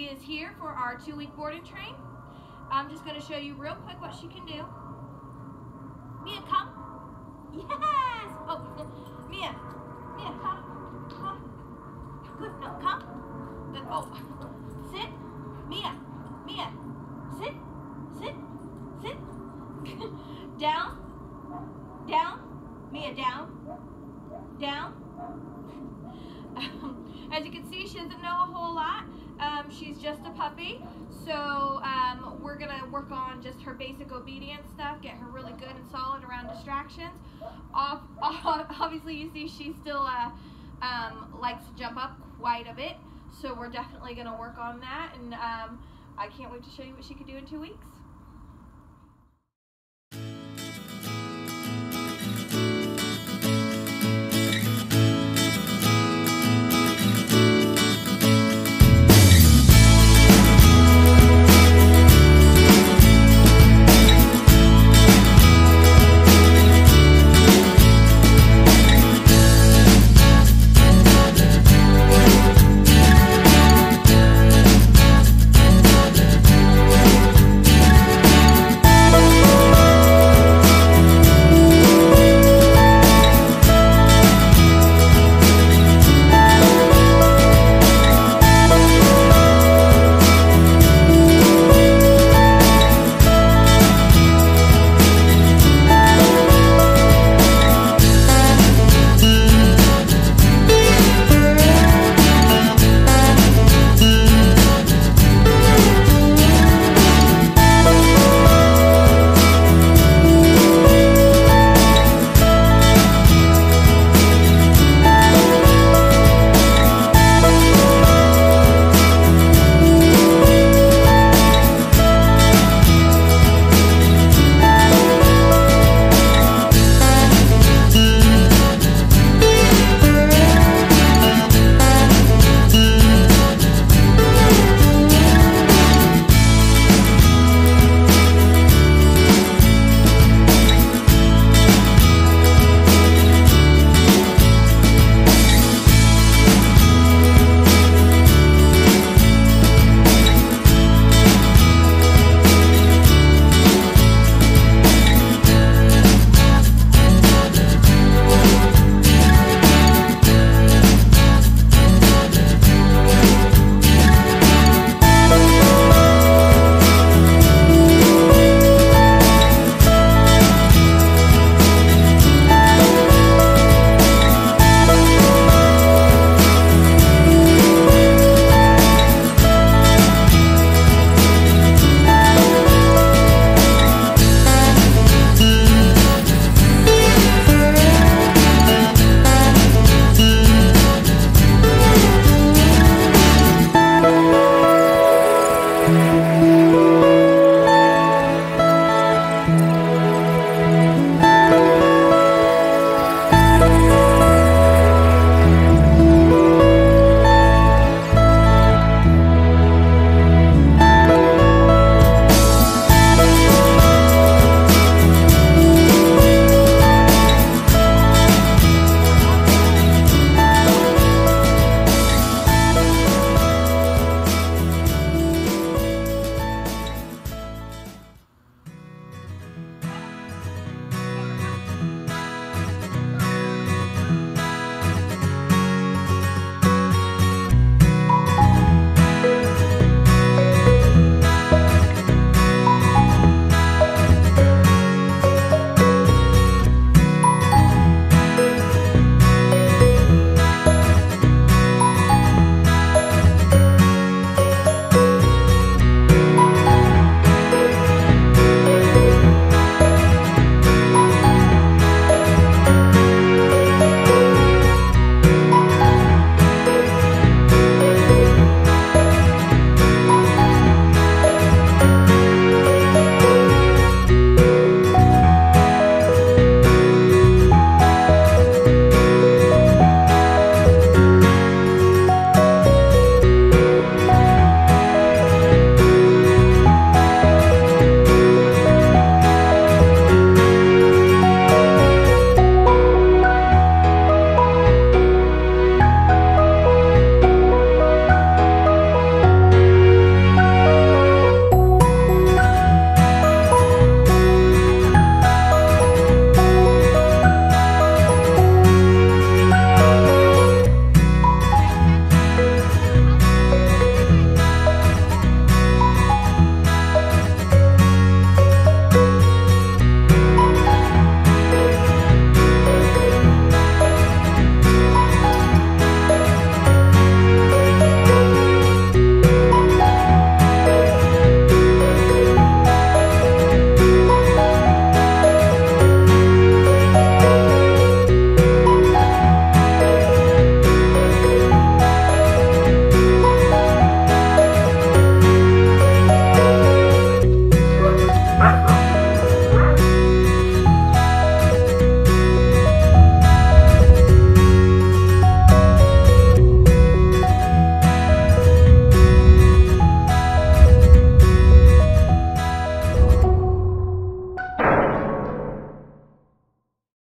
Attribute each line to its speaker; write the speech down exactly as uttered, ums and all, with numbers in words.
Speaker 1: she is here for our two-week board and train. I'm just going to show you real quick what she can do. Mia, come. Yes. Oh, Mia. Mia, come. Come. Good. No, come. Good. Oh, sit. Mia. Mia. Sit. Sit. Sit. Down. Down. Mia, down. Down. As you can see, she doesn't know a whole lot. Um, she's just a puppy, so um, we're gonna work on just her basic obedience stuff, get her really good and solid around distractions. Off, obviously, you see she still uh, um, likes to jump up quite a bit, so we're definitely gonna work on that, and um, I can't wait to show you what she could do in two weeks.